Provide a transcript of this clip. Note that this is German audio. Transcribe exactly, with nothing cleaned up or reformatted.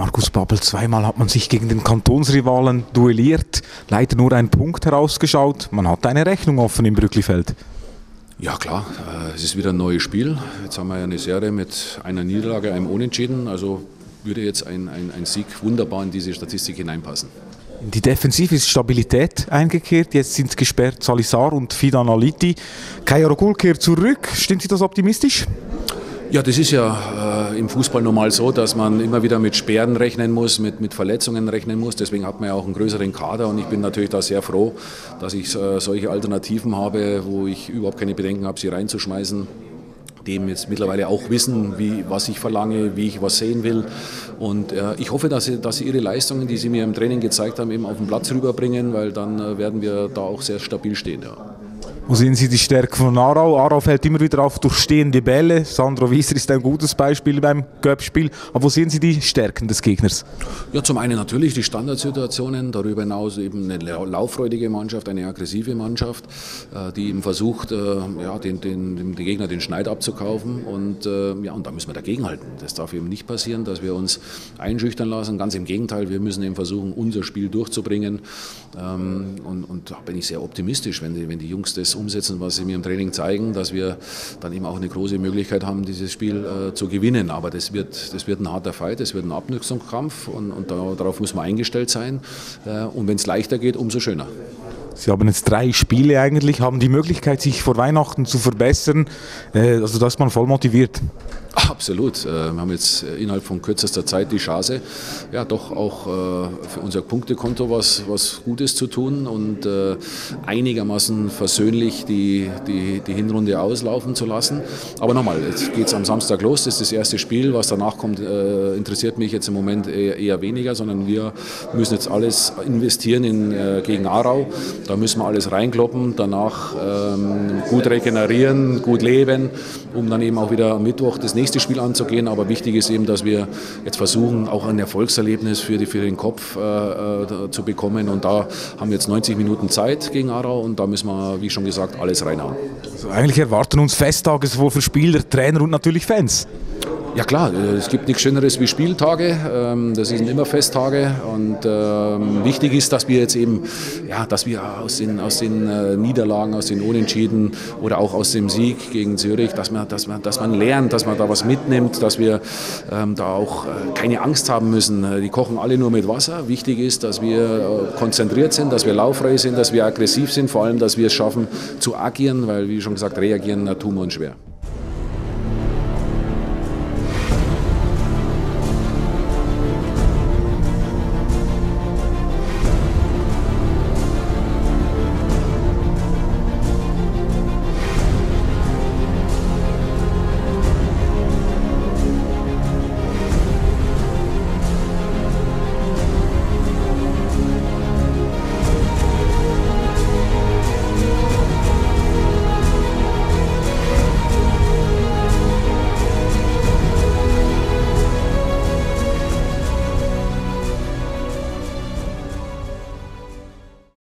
Markus Babbel, zweimal hat man sich gegen den Kantonsrivalen duelliert, leider nur ein Punkt herausgeschaut. Man hat eine Rechnung offen im Brücklifeld. Ja klar, es ist wieder ein neues Spiel. Jetzt haben wir ja eine Serie mit einer Niederlage, einem Unentschieden. Also würde jetzt ein, ein, ein Sieg wunderbar in diese Statistik hineinpassen. In die Defensive ist Stabilität eingekehrt. Jetzt sind gesperrt Salazar und Fidan Aliti. Kaya Rogul kehrt zurück. Stimmt Sie das optimistisch? Ja, das ist ja äh, im Fußball normal so, dass man immer wieder mit Sperren rechnen muss, mit, mit Verletzungen rechnen muss. Deswegen hat man ja auch einen größeren Kader und ich bin natürlich da sehr froh, dass ich äh, solche Alternativen habe, wo ich überhaupt keine Bedenken habe, sie reinzuschmeißen. Die jetzt mittlerweile auch wissen, wie, was ich verlange, wie ich was sehen will. Und äh, ich hoffe, dass sie, dass sie ihre Leistungen, die sie mir im Training gezeigt haben, eben auf den Platz rüberbringen, weil dann äh, werden wir da auch sehr stabil stehen. Ja. Wo sehen Sie die Stärke von Aarau? Aarau fällt immer wieder auf durch stehende Bälle. Sandro Wieser ist ein gutes Beispiel beim Göpp-Spiel. Aber wo sehen Sie die Stärken des Gegners? Ja, zum einen natürlich die Standardsituationen, darüber hinaus eben eine lauffreudige Mannschaft, eine aggressive Mannschaft, die eben versucht, ja, den, den, dem Gegner den Schneid abzukaufen. Und, ja, und da müssen wir dagegenhalten. Das darf eben nicht passieren, dass wir uns einschüchtern lassen. Ganz im Gegenteil, wir müssen eben versuchen, unser Spiel durchzubringen. Und, und da bin ich sehr optimistisch, wenn die, wenn die Jungs das umsetzen, was sie mir im Training zeigen, dass wir dann eben auch eine große Möglichkeit haben, dieses Spiel äh, zu gewinnen. Aber das wird, das wird ein harter Fight, das wird ein Abnutzungskampf und, und da, darauf muss man eingestellt sein. Äh, und wenn es leichter geht, umso schöner. Sie haben jetzt drei Spiele eigentlich, haben die Möglichkeit, sich vor Weihnachten zu verbessern, äh, also da ist man voll motiviert. Absolut. Wir haben jetzt innerhalb von kürzester Zeit die Chance, ja doch auch für unser Punktekonto was, was Gutes zu tun und einigermaßen versöhnlich die, die, die Hinrunde auslaufen zu lassen. Aber nochmal, jetzt geht es am Samstag los, das ist das erste Spiel. Was danach kommt, interessiert mich jetzt im Moment eher, eher weniger, sondern wir müssen jetzt alles investieren in, gegen Aarau. Da müssen wir alles reinkloppen, danach ähm, gut regenerieren, gut leben, um dann eben auch wieder am Mittwoch das nächste Spiel anzugehen, aber wichtig ist eben, dass wir jetzt versuchen, auch ein Erfolgserlebnis für, die, für den Kopf äh, zu bekommen und da haben wir jetzt neunzig Minuten Zeit gegen Aarau und da müssen wir, wie schon gesagt, alles reinhauen. Also eigentlich erwarten uns Festtage sowohl für Spieler, Trainer und natürlich Fans. Ja klar, es gibt nichts Schöneres wie Spieltage, das sind immer Festtage und ähm, wichtig ist, dass wir jetzt eben, ja, dass wir aus den, aus den äh, Niederlagen, aus den Unentschieden oder auch aus dem Sieg gegen Zürich, dass man, dass man, dass man lernt, dass man da was mitnimmt, dass wir ähm, da auch äh, keine Angst haben müssen. Die kochen alle nur mit Wasser. Wichtig ist, dass wir äh, konzentriert sind, dass wir lauffrei sind, dass wir aggressiv sind, vor allem, dass wir es schaffen zu agieren, weil, wie schon gesagt, reagieren tun wir uns schwer.